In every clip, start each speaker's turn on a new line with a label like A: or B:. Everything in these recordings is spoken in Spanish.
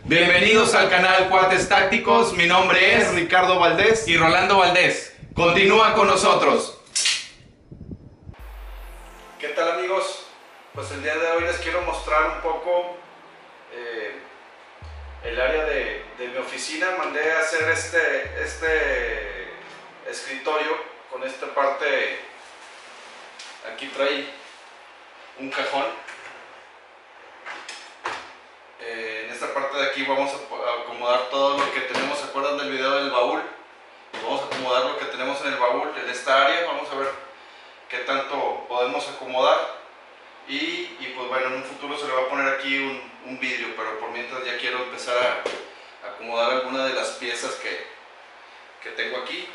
A: Bienvenidos al canal Cuates Tácticos. Mi nombre es
B: Ricardo Valdés
A: y Rolando Valdés. Continúa con nosotros.
B: ¿Qué tal, amigos? Pues el día de hoy les quiero mostrar un poco el área de mi oficina. Mandé a hacer este escritorio con esta parte. Aquí trae un cajón. En esta parte de aquí vamos a acomodar todo lo que tenemos. ¿Se acuerdan del video del baúl? Vamos a acomodar lo que tenemos en el baúl, en esta área. Vamos a ver qué tanto podemos acomodar. Y pues bueno, en un futuro se le va a poner aquí un vidrio, pero por mientras ya quiero empezar a acomodar algunas de las piezas que tengo aquí.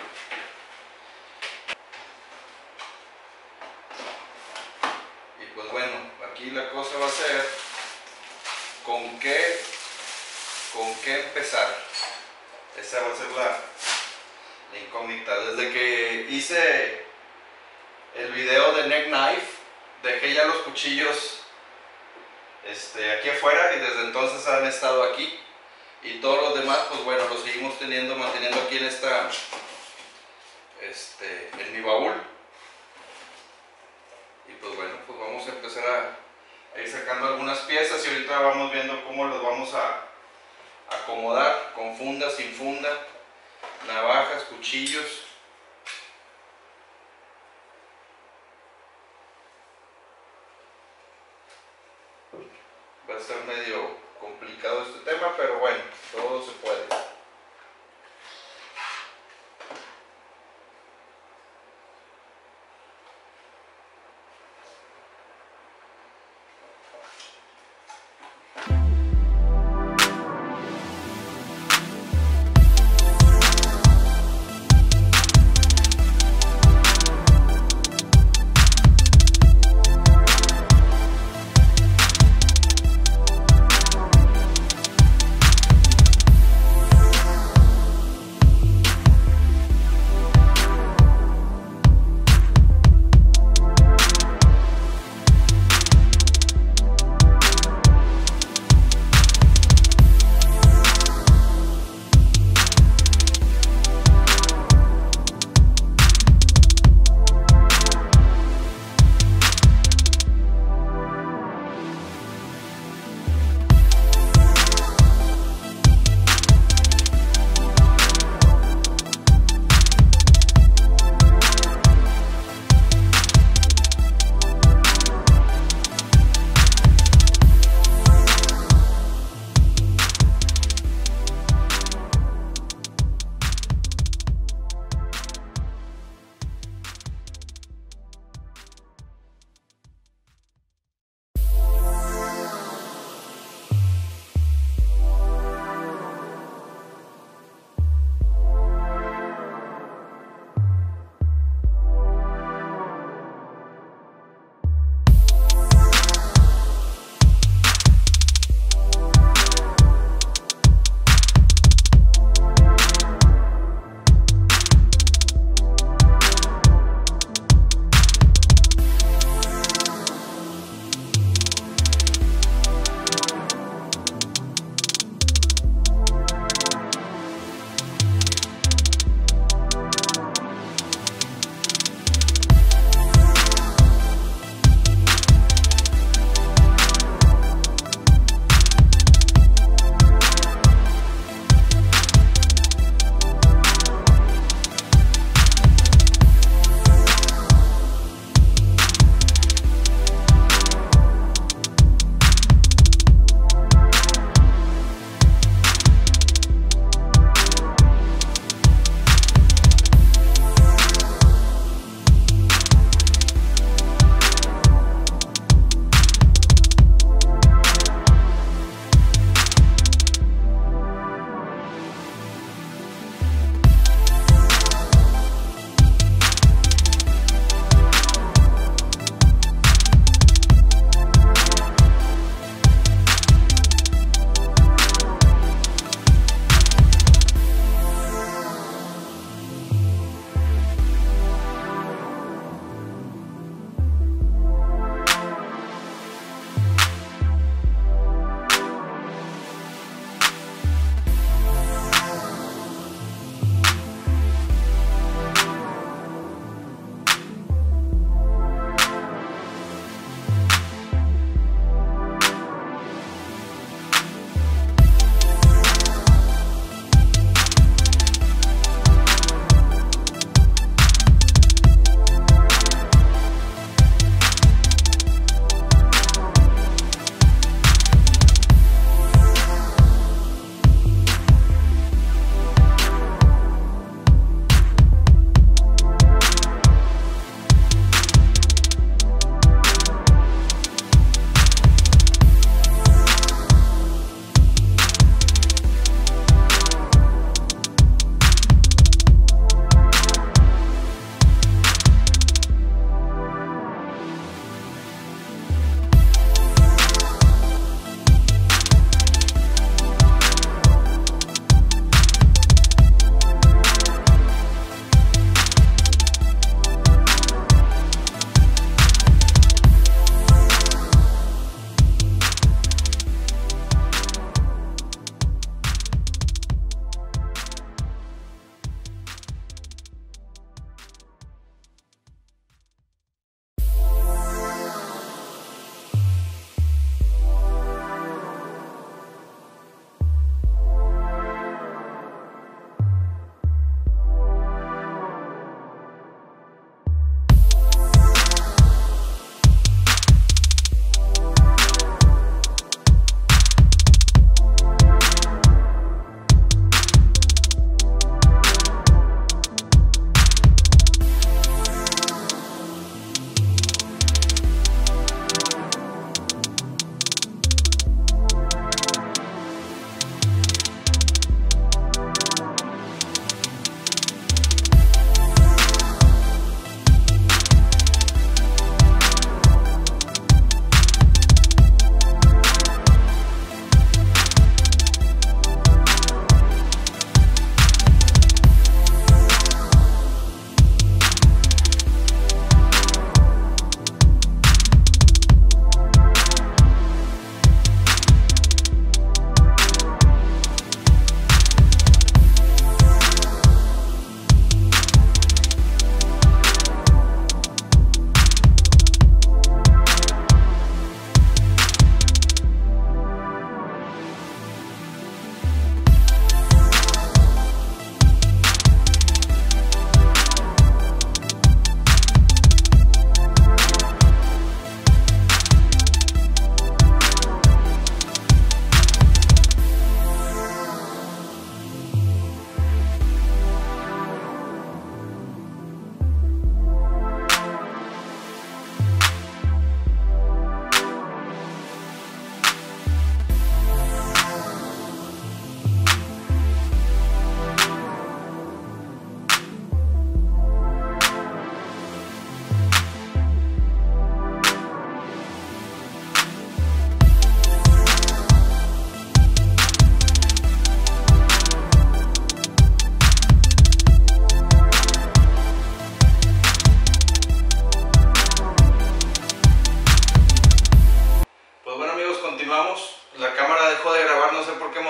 B: Y pues bueno, aquí la cosa va a ser con qué empezar. Esa va a ser la incógnita. Desde que hice el video de Neck Knife, dejé ya los cuchillos aquí afuera y desde entonces han estado aquí. Y todos los demás, pues bueno, los seguimos manteniendo aquí en en mi baúl. Y pues bueno, pues vamos a empezar a ir sacando algunas piezas y ahorita vamos viendo cómo los vamos a acomodar, con funda, sin funda, navajas, cuchillos. Va a ser medio complicado este tema, pero bueno, todo se puede.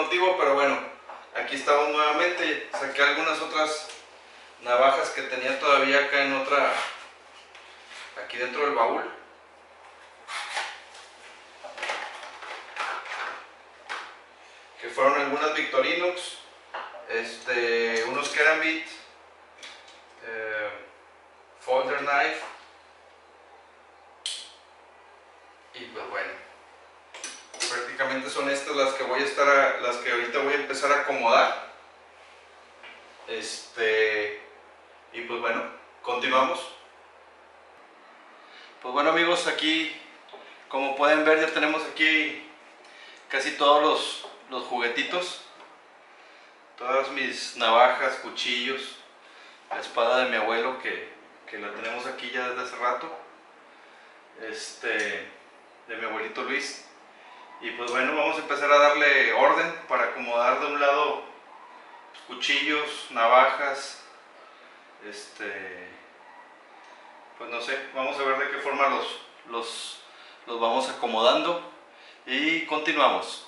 B: motivo, pero bueno, aquí estamos nuevamente. Saqué algunas otras navajas que tenía todavía acá en otra, aquí dentro del baúl. Que fueron algunas Victorinox, unos Kerambit, Folder Knife, y pues bueno, prácticamente son estas las que las que ahorita voy a empezar a acomodar. Y pues bueno, continuamos. Pues bueno amigos, aquí como pueden ver ya tenemos aquí casi todos los juguetitos, todas mis navajas, cuchillos, la espada de mi abuelo que la tenemos aquí ya desde hace rato, de mi abuelito Luis. Y pues bueno, vamos a empezar a darle orden para acomodar de un lado cuchillos, navajas, pues no sé, vamos a ver de qué forma los vamos acomodando y continuamos.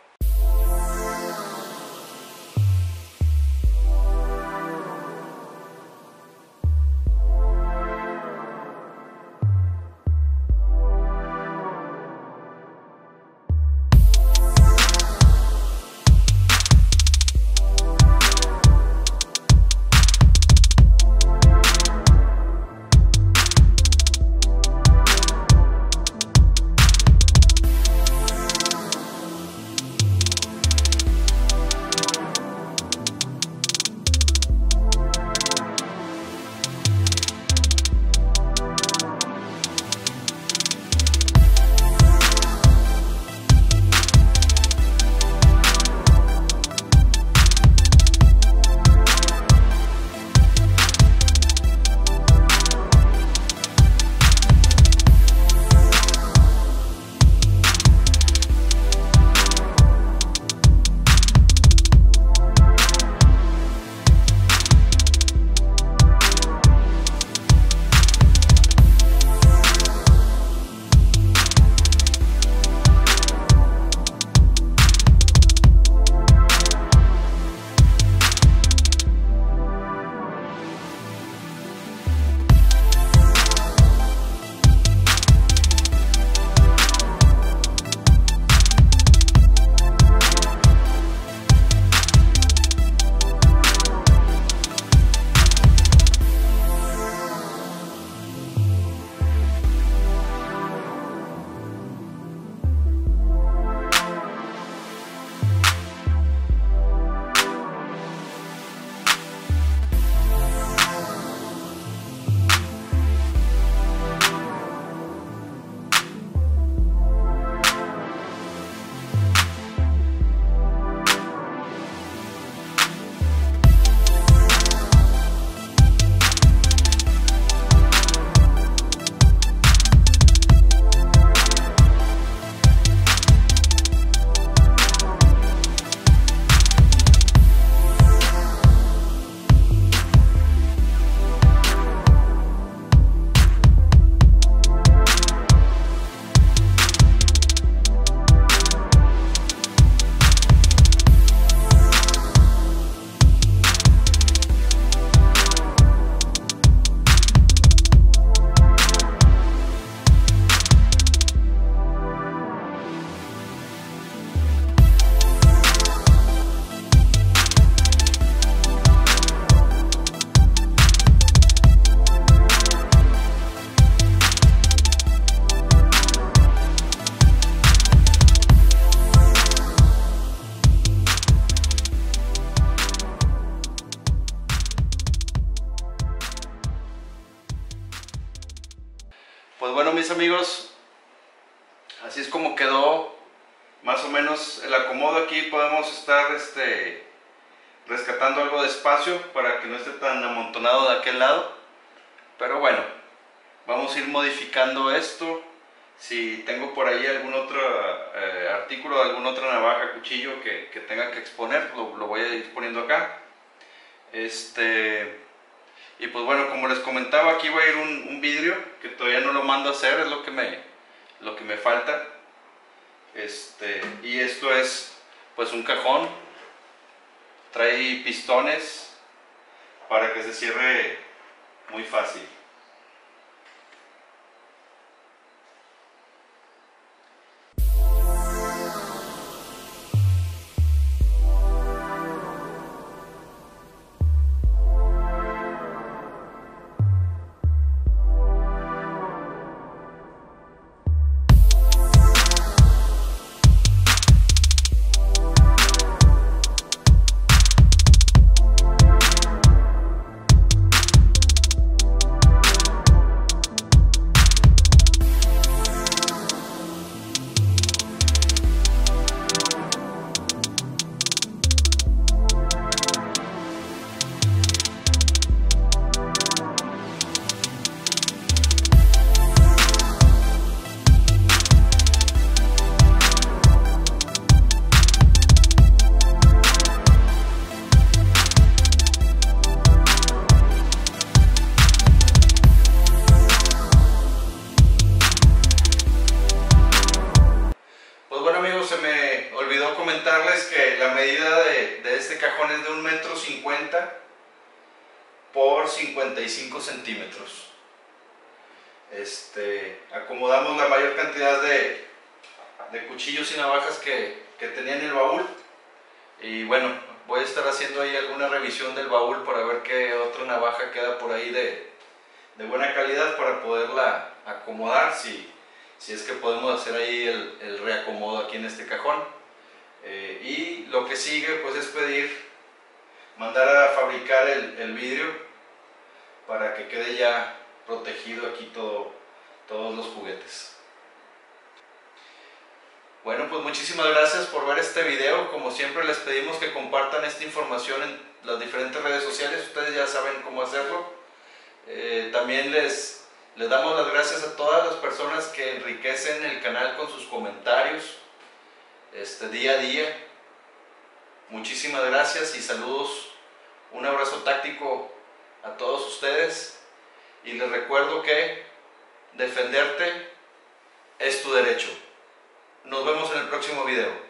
B: Pues bueno mis amigos, así es como quedó más o menos el acomodo. Aquí podemos estar rescatando algo de espacio para que no esté tan amontonado de aquel lado, pero bueno, vamos a ir modificando esto. Si tengo por ahí algún otro artículo, alguna otra navaja, cuchillo que tenga que exponer, lo voy a ir poniendo acá. Y pues bueno, como les comentaba, aquí va a ir un vidrio que todavía no lo mando a hacer, es lo que me falta. Y esto es pues un cajón, trae pistones para que se cierre muy fácil. Se me olvidó comentarles que la medida de este cajón es de 1,50 m por 55 centímetros. Acomodamos la mayor cantidad de cuchillos y navajas que tenía en el baúl, y bueno, voy a estar haciendo ahí alguna revisión del baúl para ver qué otra navaja queda por ahí de buena calidad para poderla acomodar, si es que podemos hacer ahí el reacomodo aquí en este cajón. Y lo que sigue pues es mandar a fabricar el vidrio para que quede ya protegido aquí todos los juguetes. Bueno, pues muchísimas gracias por ver este video. Como siempre les pedimos que compartan esta información en las diferentes redes sociales, ustedes ya saben cómo hacerlo. También les damos las gracias a todas las personas que enriquecen el canal con sus comentarios día a día. Muchísimas gracias y saludos, un abrazo táctico a todos ustedes, y les recuerdo que defenderte es tu derecho. Nos vemos en el próximo video.